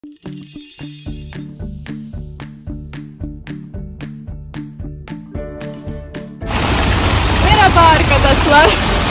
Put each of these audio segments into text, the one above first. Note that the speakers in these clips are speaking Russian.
Парка дошла.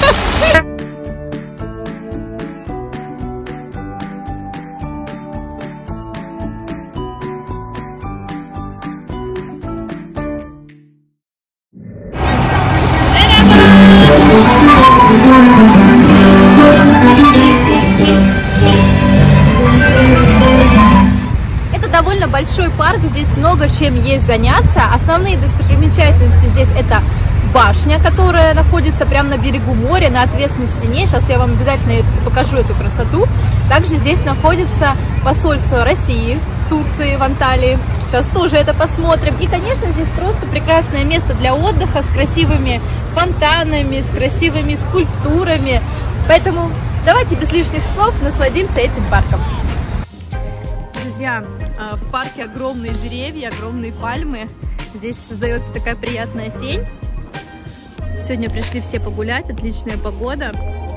Это довольно большой парк, здесь много чем есть заняться. Основные достопримечательности здесь это башня, которая находится прямо на берегу моря, на отвесной стене. Сейчас я вам обязательно покажу эту красоту. Также здесь находится посольство России в Турции, в Анталии. Сейчас тоже это посмотрим. И, конечно, здесь просто прекрасное место для отдыха с красивыми фонтанами, с красивыми скульптурами. Поэтому давайте без лишних слов насладимся этим парком. Друзья, в парке огромные деревья, огромные пальмы. Здесь создается такая приятная тень. Сегодня пришли все погулять, отличная погода.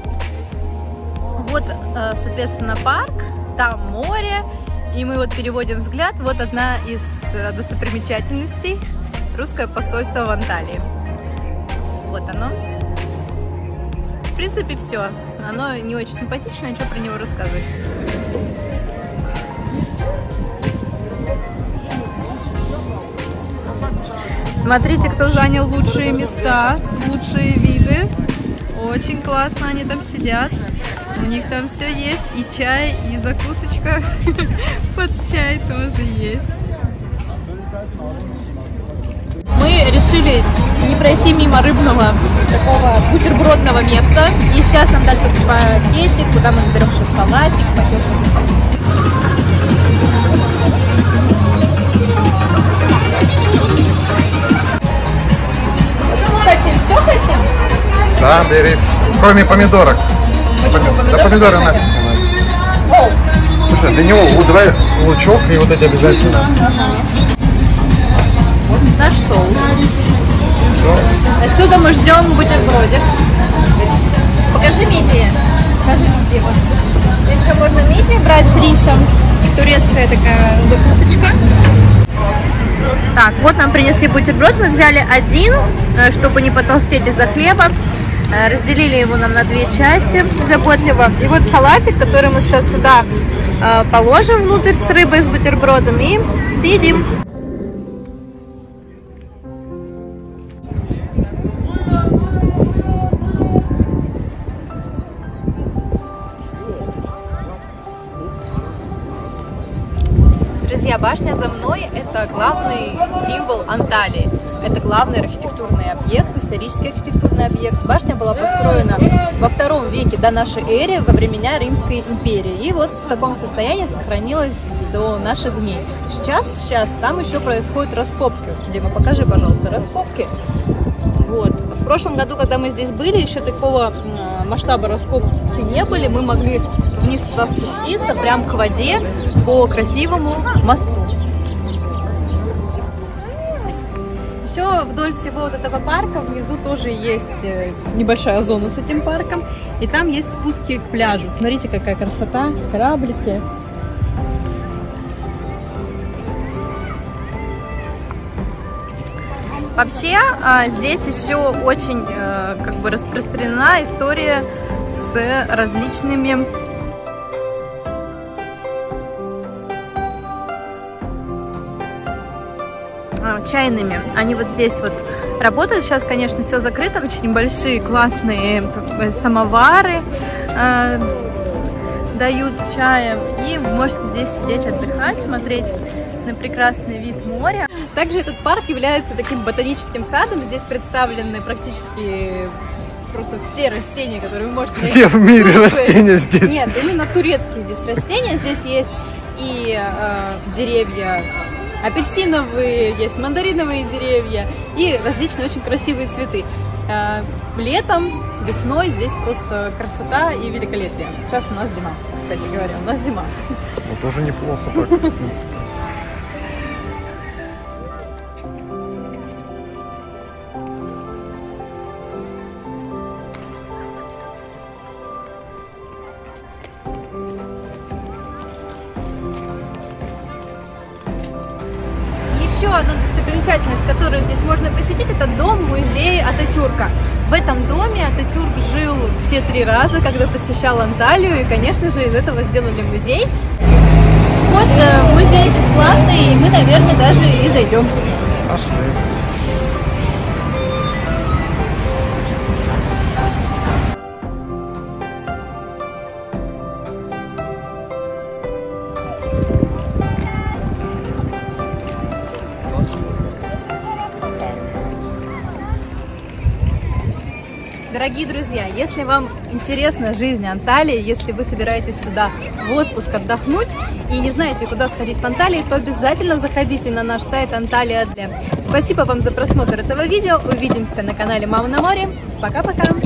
Вот, соответственно, парк, там море, и мы вот переводим взгляд. Вот одна из достопримечательностей — русское посольство в Анталии. Вот оно. В принципе, все. Оно не очень симпатичное, что про него рассказывать. Смотрите, кто занял лучшие места, лучшие виды. Очень классно они там сидят. У них там все есть. И чай, и закусочка под чай тоже есть. Мы решили не пройти мимо рыбного такого бутербродного места. И сейчас нам дать пакетик, куда мы наберем сейчас салатик, пойдем. Все хотим? Да, бери. Кроме помидорок. Да помидоры нафиг. Слушай, для него давай лучок и вот эти обязательно. Вот наш соус. Отсюда мы ждем бутербродик. Покажи мидии. Покажи мидии. Вот. Здесь еще можно мидии брать с рисом. Турецкая такая закусочка. Так, вот нам принесли бутерброд, мы взяли один, чтобы не потолстеть из-за хлеба. Разделили его нам на две части заботливо. И вот салатик, который мы сейчас сюда положим внутрь с рыбой, с бутербродом и съедим. Друзья, башня за мной – это главный символ Анталии. Это главный архитектурный объект, исторический архитектурный объект. Башня была построена во II веке до нашей эры, во времена Римской империи. И вот в таком состоянии сохранилась до наших дней. Сейчас там еще происходят раскопки. Дима, покажи, пожалуйста, раскопки. Вот. В прошлом году, когда мы здесь были, еще такого масштаба раскопки не были. Мы могли вниз туда спуститься, прям к воде, по красивому мосту. Все вдоль всего вот этого парка внизу тоже есть небольшая зона с этим парком. И там есть спуски к пляжу. Смотрите, какая красота, кораблики. Вообще, здесь еще очень как бы распространена история с различными чайными. Они вот здесь вот работают. Сейчас, конечно, все закрыто. Очень большие классные самовары дают с чаем. И вы можете здесь сидеть, отдыхать, смотреть на прекрасный вид моря. Также этот парк является таким ботаническим садом. Здесь представлены практически просто все растения, которые вы можете найти. Все в мире растения здесь. Нет, именно турецкие здесь растения. Здесь есть и деревья апельсиновые, есть мандариновые деревья и различные очень красивые цветы. Летом, весной здесь просто красота и великолепие. Сейчас у нас зима, кстати говоря, у нас зима. Ну, тоже неплохо так. еще одна достопримечательность, которую здесь можно посетить, это дом-музей Ататюрка. В этом доме Ататюрк жил все 3 раза, когда посещал Анталию, и, конечно же, из этого сделали музей. Вот музей бесплатный, и мы, наверное, даже и зайдем. Пошли. Дорогие друзья, если вам интересна жизнь Анталии, если вы собираетесь сюда в отпуск отдохнуть и не знаете, куда сходить в Анталии, то обязательно заходите на наш сайт Анталия Для. Спасибо вам за просмотр этого видео. Увидимся на канале Мама на море. Пока-пока!